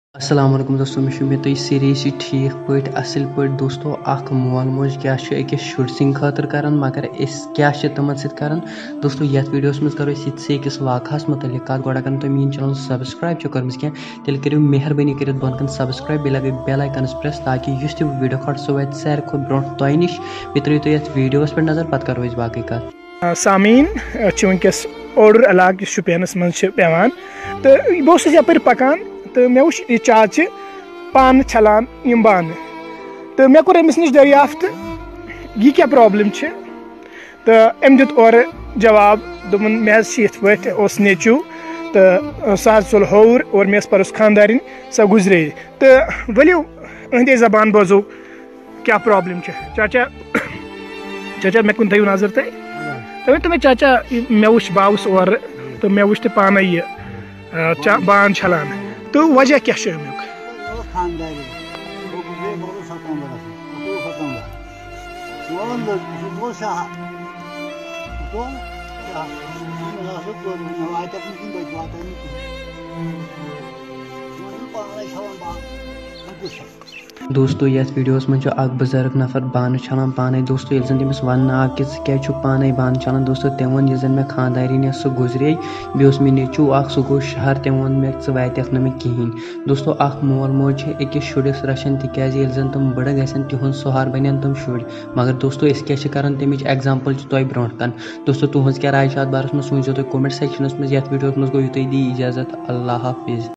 अस्सलाम वालेकुम दोस्तों में तुम सारे ठीक पे असल पे दोस्तों मोल मोज क्या अकिस शुर सिंह खातर कर मगर क्या तमन सर दोस्तों ये वीडियो मज करो अकिस वाकस मुतलिक कत गो अगर तुम मीन चैनल सब्सक्राइब कर्म क्या तेल करो मेहरबानी कर बन कन सब्सक्राइब लगे बेल आइकनस प्रेस ताकि इस तुम वीडियो खट सो वे सारे खुद ब्रो तुह निश मे त्रो तुम वीडियो पे नजर पे करो बाकी कत सामीन वनकस ओडर इलाक शुपियनस मज पेवान तो बहुत यप पकान तो मे वो यह चाच पान छलान यम बान तो मे कोर अमिस नश दरियाफ्त यह क्या प्रॉब्लम तो अम दित और जवाब दोपन मे ये नेचू तो सह चल हौर और मे पर्स खानदारिन सह गुजरे तो वलियो अहदे जबान बोजो क्या प्रॉब्लम चाचा चाचा मे कुन थो नजर तुम तो मे चाचा मे वो बावस और तो मे वो पान यह बान छलान तो वजह क्या अमुक दोस्तों ये वीडियो मज बुजुर्ग नफर बान छान पाने दोस्तों ये तमिस वन आव कि क्या पाने बान छान दोस्तों तम वो ये मे खानदारिन सह गुजरे बे मे नेचू सह गो शहर तम वो मे वातक मे कहें दोस्तों मोल मोज अकिस शुरस रचान तिज तम बड़ गन तिहद सहार बन तम शुर मगर दोस्तों क्या कर तमिच एग्जाम्पल तुह ब्रो कन दोस्तों तुज क्या राय अत बारस मे सूझो तुम कमेंट सेक्शनस मज वीडियो मज गो दी इजाजत अल्लाह हाफिज।